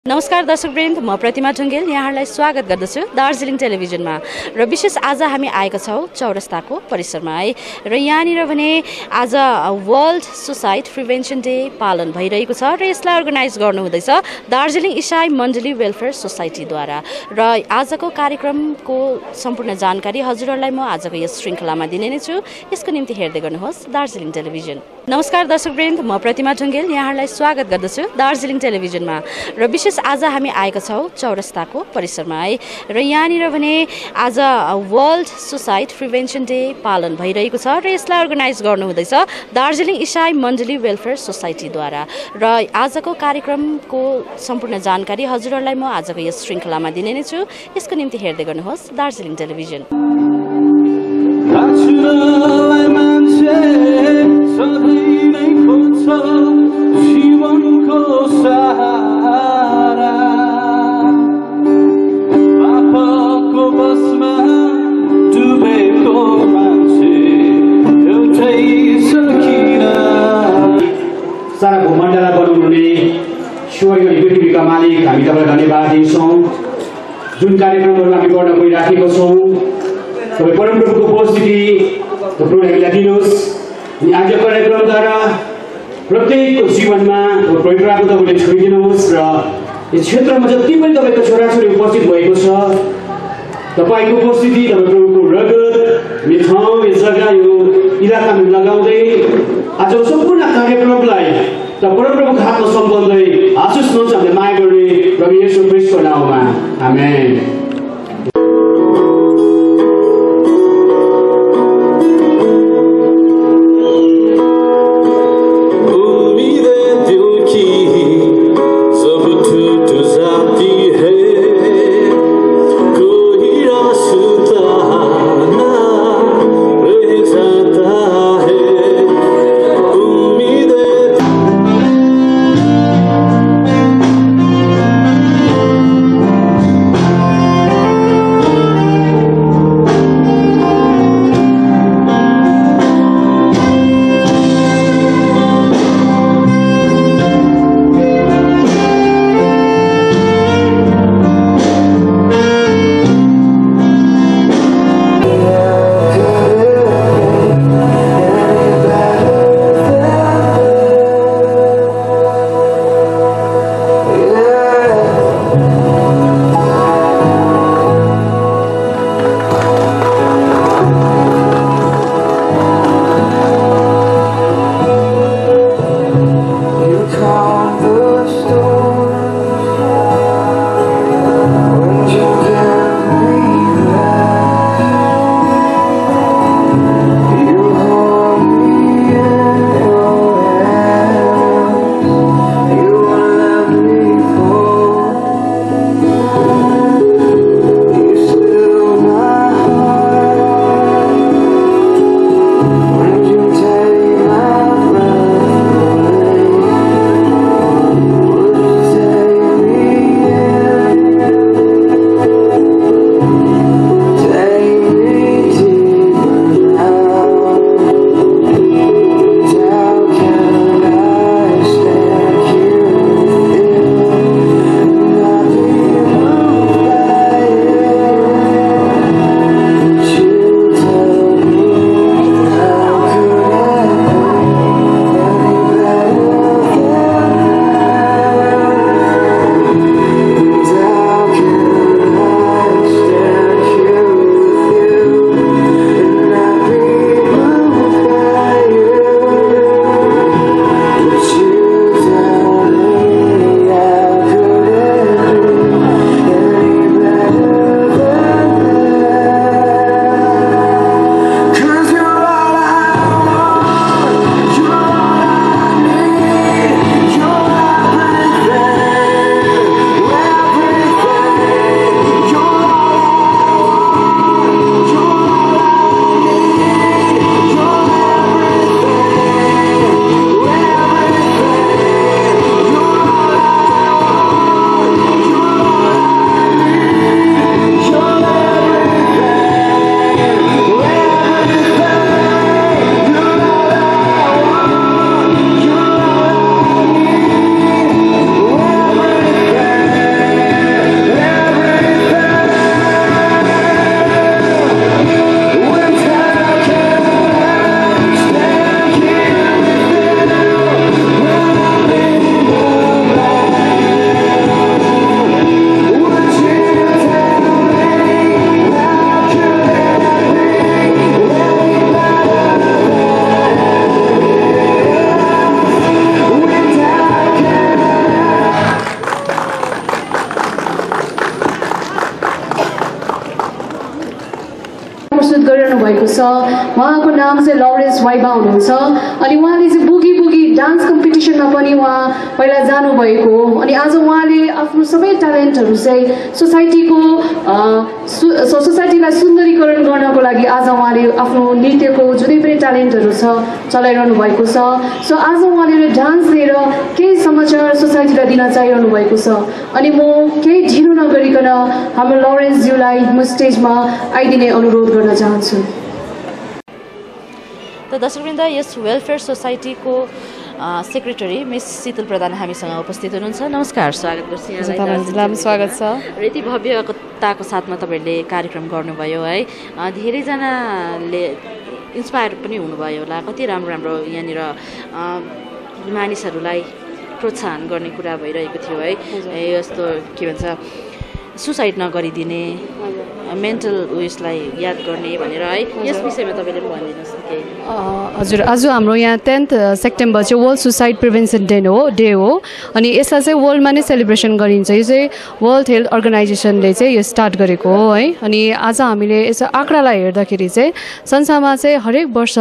नमस्कार दर्शकवृन्द, म प्रतिमा ढुङ्गेल यहाँहरूलाई स्वागत गर्दछु दार्जिलिङ टेलिभिजनमा। र विशेष आज हामी आएका छौँ चौरस्ताको परिसरमा है। र यहाँनिर भने आज वर्ल्ड सुसाइड प्रिभेन्सन डे पालन भइरहेको छ र यसलाई अर्गनाइज गर्नुहुँदैछ दार्जिलिङ इसाई मण्डली वेलफेयर सोसाइटीद्वारा। र आजको कार्यक्रमको सम्पूर्ण जानकारी हजुरहरूलाई म आजको यस श्रृङ्खलामा दिने नै छु। यसको निम्ति हेर्दै गर्नुहोस् दार्जिलिङ टेलिभिजन। नमस्कार दर्शकवृन्द, म प्रतिमा ढुङ्गेल यहाँहरूलाई स्वागत गर्दछु दार्जिलिङ टेलिभिजनमा। र विशेष आज हामी आएका छौँ चौरस्ताको परिसरमा है। र यहाँनिर भने आज वर्ल्ड सुसाइड प्रिभेन्सन डे पालन भइरहेको छ र यसलाई अर्गनाइज गर्नुहुँदैछ दार्जिलिङ इसाई मण्डली वेलफेयर सोसाइटीद्वारा। र आजको कार्यक्रमको सम्पूर्ण जानकारी हजुरहरूलाई म आजको यस श्रृङ्खलामा दिने नै छु। यसको निम्ति हेर्दै गर्नुहोस् दार्जिलिङ टेलिभिजन। सारा भूमण्डललाई बनाउनुहुने स्वर्गीय पृथ्वीका मालिक, हामी तपाईँलाई धन्यवाद दिन्छौँ। जुन कार्यक्रमहरू हामी गर्न गइराखेको छौँ, तपाईँ परमप्रभुको उपस्थिति हामीलाई दिनुहोस्। अनि आजको कार्यक्रमद्वारा प्रत्येकको जीवनमा पवित्र आत्मा तपाईँले छोडिदिनुहोस् र यस क्षेत्रमा जति पनि तपाईँको छोराछोरी उपस्थित भएको छ, तपाईँको उपस्थिति, तपाईँ प्रभुको रगत यो ठाउँ, यो जग्गा, यो इलाकामा लगाउँदै आजको सम्पूर्ण कार्यक्रमलाई त परमप्रभुको हातमा सम्झाउँदै आशिष हुन्छ हामीले माया गर्ने प्रभु येशू ख्रीष्टको नाममा, आमेन। उहाँको नाम चाहिँ लरेन्स वाइबा हुनुहुन्छ अनि उहाँले चाहिँ बुगी बुगी डान्स कम्पिटिसनमा पनि उहाँ पहिला जानुभएको हो अनि आज उहाँले आफ्नो सबै ट्यालेन्टहरू चाहिँ सोसाइटीलाई सुन्दरीकरण गर्नको लागि आज उहाँले आफ्नो नृत्यको जुनै पनि ट्यालेन्टहरू छ चलाइरहनु भएको छ सो आज उहाँले डान्स दिएर केही समाचार सोसाइटीलाई दिन चाहिरहनु भएको छ अनि म केही ढिलो नगरिकन हाम्रो लरेन्सज्यूलाई म स्टेजमा आइदिने अनुरोध गर्न चाहन्छु। त दर्शकवृन्द यस वेलफेयर सोसाइटीको सेक्रेटरी मिस शीतल प्रधान हामीसँग उपस्थित हुनुहुन्छ। नमस्कार, स्वागत गर्छु यहाँलाई। स्वागत छ। र यति भव्यताको साथमा तपाईँहरूले कार्यक्रम गर्नुभयो है, धेरैजनाले इन्सपायर पनि हुनुभयो होला। कति राम्रो राम्रो यहाँनिर मानिसहरूलाई प्रोत्साहन गर्ने कुरा भइरहेको थियो है, यस्तो के भन्छ सुसाइड नगरिदिने, मेन्टल उयसलाई याद गर्ने भनेर है, यस विषयमा तपाईँले पनि भनिदिनुहोस् न केही। हजुर, आज हाम्रो यहाँ 10 सेप्टेम्बर चाहिँ वर्ल्ड सुसाइड प्रिभेन्सन डे हो अनि यसलाई चाहिँ वर्ल्डमा नै सेलिब्रेसन गरिन्छ। यो चाहिँ वर्ल्ड हेल्थ अर्गनाइजेसनले चाहिँ यो स्टार्ट गरेको हो है अनि आज हामीले यसो आँकडालाई हेर्दाखेरि चाहिँ संसारमा चाहिँ हरेक वर्ष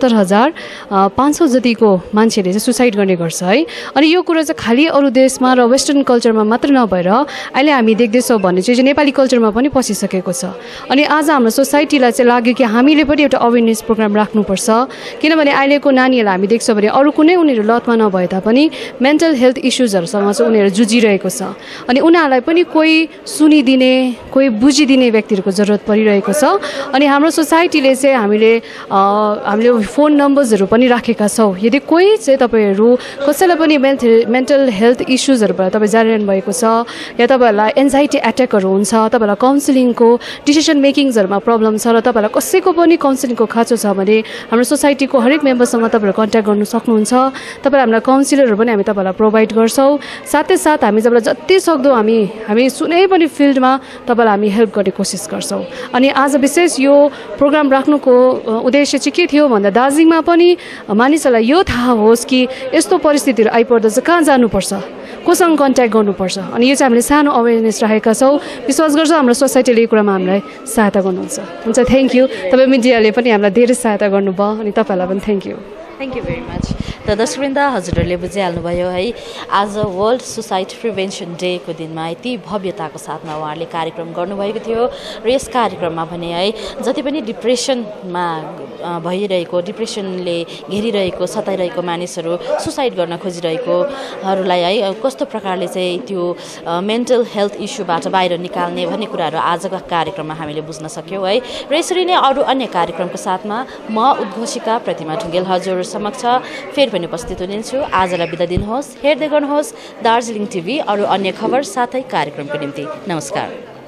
70,500 जतिको मान्छेले चाहिँ सुसाइड गर्ने गर्छ है अनि यो कुरा चाहिँ खालि अरू देशमा र वेस्टर्न कल्चरमा मात्र नभएर अहिले हामी देख्दैछौँ भने चाहिँ नेपाली कल्चरमा पनि पसिसकेको छ अनि आज हाम्रो सोसाइटीलाई चाहिँ लाग्यो कि हामीले पनि एउटा अवेरनेस प्रोग्राम राख्नुपर्छ किनभने अहिलेको नानीहरूलाई हामी देख्छौँ भने अरू कुनै उनीहरू लतमा नभए तापनि मेन्टल हेल्थ इस्युजहरूसँग चाहिँ उनीहरू जुझिरहेको छ अनि उनीहरूलाई पनि कोही सुनिदिने कोही बुझिदिने व्यक्तिहरूको जरुरत परिरहेको छ अनि हाम्रो सोसाइटीले चाहिँ हामीले फोन नम्बर्सहरू पनि राखेका छौँ। यदि कोही चाहिँ तपाईँहरू कसैलाई पनि मेन्टल हेल्थ इस्युजहरूबाट तपाईँ जानिरहनु भएको छ या तपाईँहरूलाई एन्जाइटी एट्याकहरू हुन्छ, तपाईँलाई काउन्सिलिङको डिसिसन मेकिङ्सहरूमा प्रब्लम छ र तपाईँलाई कसैको पनि काउन्सिलिङको खाँचो छ भने हाम्रो सोसाइटीको हरेक मेम्बरसँग तपाईँहरू कन्ट्याक्ट गर्नु सक्नुहुन्छ। तपाईँलाई हामीलाई काउन्सिलरहरू पनि हामी तपाईँलाई प्रोभाइड गर्छौँ। साथै साथ हामी तपाईँलाई जति सक्दो हामी सुनै पनि फिल्डमा तपाईँलाई हामी हेल्प गर्ने कोसिस गर्छौँ अनि आज विशेष यो प्रोग्राम राख्नुको उद्देश्य चाहिँ के थियो भन्दा दार्जिलिङमा पनि मानिसहरूलाई यो थाहा होस् कि यस्तो परिस्थितिहरू आइपर्दा चाहिँ कहाँ जानुपर्छ, कोसँग कन्ट्याक्ट गर्नुपर्छ अनि यो चाहिँ हामीले सानो अवेरनेस राखेका छौँ। विश्वास गर्छौँ हाम्रो सोसाइटीले यो कुरामा हामीलाई सहायता गर्नुहुन्छ। हुन्छ, थ्याङ्क यू। तपाईँ मिडियाले पनि हामीलाई धेरै सहायता गर्नुभयो अनि तपाईँहरूलाई पनि thank you. Thank you very much. त दर्शकवृन्द, हजुरहरूले बुझिहाल्नुभयो है, आज वर्ल्ड सुसाइड प्रिभेन्सन डेको दिनमा यति भव्यताको साथमा उहाँहरूले कार्यक्रम गर्नुभएको थियो र यस कार्यक्रममा भने है जति पनि डिप्रेसनमा भइरहेको, डिप्रेसनले घेरिरहेको, सताइरहेको मानिसहरू, सुसाइड गर्न खोजिरहेकोहरूलाई है कस्तो प्रकारले चाहिँ त्यो मेन्टल हेल्थ इस्युबाट बाहिर निकाल्ने भन्ने कुराहरू आजको कार्यक्रममा हामीले बुझ्न सक्यौँ है। र यसरी नै अरू अन्य कार्यक्रमको साथमा म उद्घोषिका प्रतिमा ढुङ्गेल हजुर समक्ष फेरि पनि उपस्थित हुनेछु। आजलाई बिदा दिनुहोस्। हेर्दै गर्नुहोस् दार्जिलिङ टिभी। अरू अन्य खबर साथै कार्यक्रमको निम्ति नमस्कार।